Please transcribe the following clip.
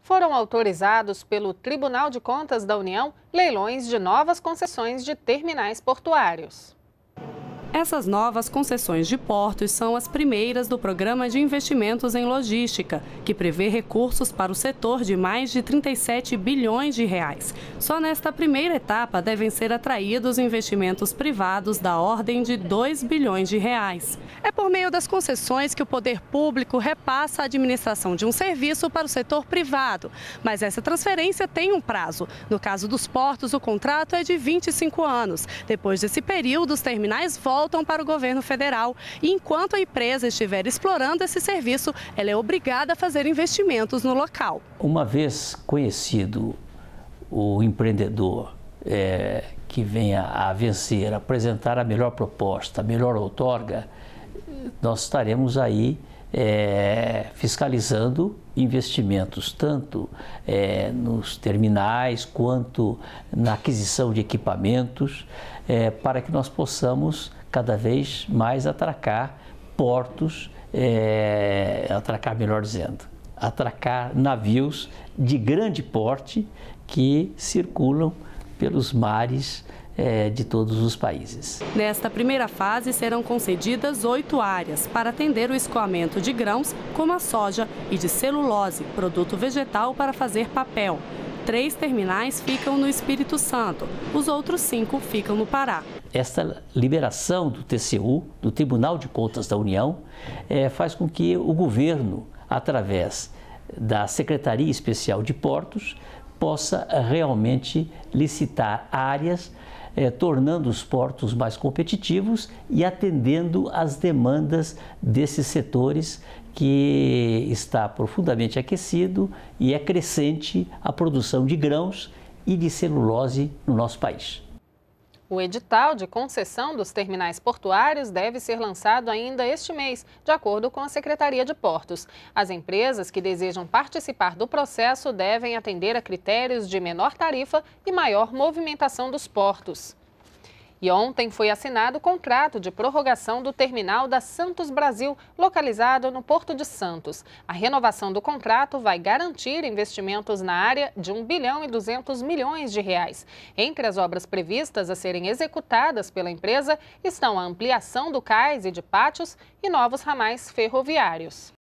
Foram autorizados pelo Tribunal de Contas da União leilões de novas concessões de terminais portuários. Essas novas concessões de portos são as primeiras do Programa de Investimentos em Logística, que prevê recursos para o setor de mais de 37 bilhões de reais. Só nesta primeira etapa devem ser atraídos investimentos privados da ordem de 2 bilhões de reais. É por meio das concessões que o poder público repassa a administração de um serviço para o setor privado. Mas essa transferência tem um prazo. No caso dos portos, o contrato é de 25 anos. Depois desse período, os terminais voltam para o governo federal e enquanto a empresa estiver explorando esse serviço, ela é obrigada a fazer investimentos no local. Uma vez conhecido o empreendedor que venha a vencer, apresentar a melhor proposta, a melhor outorga, nós estaremos aí fiscalizando investimentos tanto nos terminais quanto na aquisição de equipamentos para que nós possamos cada vez mais atracar portos, atracar navios de grande porte que circulam pelos mares de todos os países. Nesta primeira fase serão concedidas 8 áreas para atender o escoamento de grãos, como a soja, e de celulose, produto vegetal para fazer papel. 3 terminais ficam no Espírito Santo, os outros 5 ficam no Pará. Esta liberação do TCU, do Tribunal de Contas da União, faz com que o governo, através da Secretaria Especial de Portos, possa realmente licitar áreas, tornando os portos mais competitivos e atendendo às demandas desses setores que está profundamente aquecido e é crescente a produção de grãos e de celulose no nosso país. O edital de concessão dos terminais portuários deve ser lançado ainda este mês, de acordo com a Secretaria de Portos. As empresas que desejam participar do processo devem atender a critérios de menor tarifa e maior movimentação dos portos. E ontem foi assinado o contrato de prorrogação do terminal da Santos Brasil, localizado no Porto de Santos. A renovação do contrato vai garantir investimentos na área de 1 bilhão e 200 milhões de reais. Entre as obras previstas a serem executadas pela empresa estão a ampliação do cais e de pátios e novos ramais ferroviários.